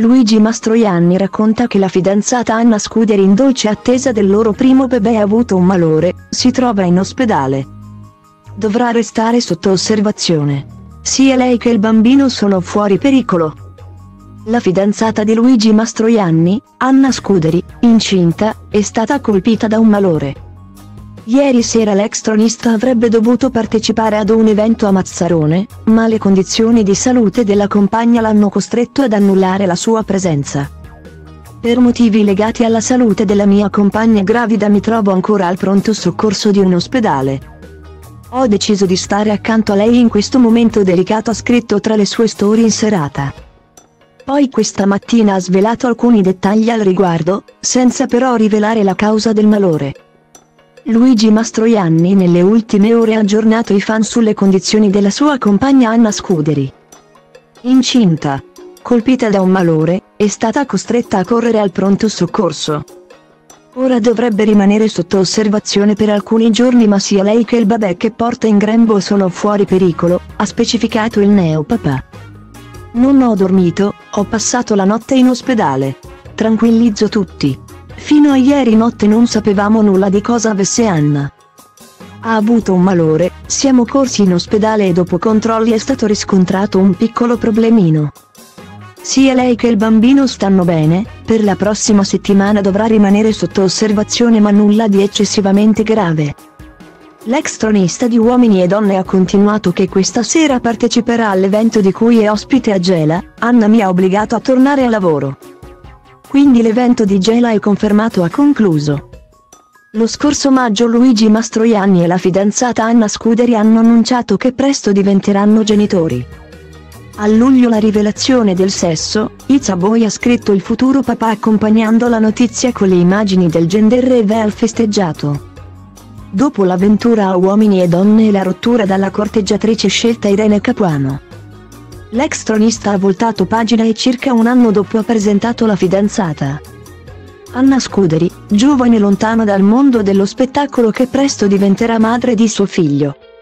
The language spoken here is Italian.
Luigi Mastroianni racconta che la fidanzata Anna Scuderi, in dolce attesa del loro primo bebè, ha avuto un malore, si trova in ospedale. Dovrà restare sotto osservazione. Sia lei che il bambino sono fuori pericolo. La fidanzata di Luigi Mastroianni, Anna Scuderi, incinta, è stata colpita da un malore. Ieri sera l'ex tronista avrebbe dovuto partecipare ad un evento a Mazzarone, ma le condizioni di salute della compagna l'hanno costretto ad annullare la sua presenza. Per motivi legati alla salute della mia compagna gravida mi trovo ancora al pronto soccorso di un ospedale. Ho deciso di stare accanto a lei in questo momento delicato, ha scritto tra le sue storie in serata. Poi questa mattina ha svelato alcuni dettagli al riguardo, senza però rivelare la causa del malore. Luigi Mastroianni nelle ultime ore ha aggiornato i fan sulle condizioni della sua compagna Anna Scuderi. Incinta, colpita da un malore, è stata costretta a correre al pronto soccorso. Ora dovrebbe rimanere sotto osservazione per alcuni giorni, ma sia lei che il bebè che porta in grembo sono fuori pericolo, ha specificato il neopapà. Non ho dormito, ho passato la notte in ospedale. Tranquillizzo tutti. Fino a ieri notte non sapevamo nulla di cosa avesse Anna. Ha avuto un malore, siamo corsi in ospedale e dopo controlli è stato riscontrato un piccolo problemino. Sia lei che il bambino stanno bene, per la prossima settimana dovrà rimanere sotto osservazione ma nulla di eccessivamente grave. L'ex tronista di Uomini e Donne ha continuato che questa sera parteciperà all'evento di cui è ospite a Gela. Anna mi ha obbligato a tornare a lavoro. Quindi l'evento di Gela è confermato, ha concluso. Lo scorso maggio Luigi Mastroianni e la fidanzata Anna Scuderi hanno annunciato che presto diventeranno genitori. A luglio la rivelazione del sesso, It's a Boy, ha scritto il futuro papà accompagnando la notizia con le immagini del gender reveal festeggiato. Dopo l'avventura a Uomini e Donne e la rottura dalla corteggiatrice scelta Irene Capuano, l'ex tronista ha voltato pagina e circa un anno dopo ha presentato la fidanzata. Anna Scuderi, giovane lontana dal mondo dello spettacolo che presto diventerà madre di suo figlio.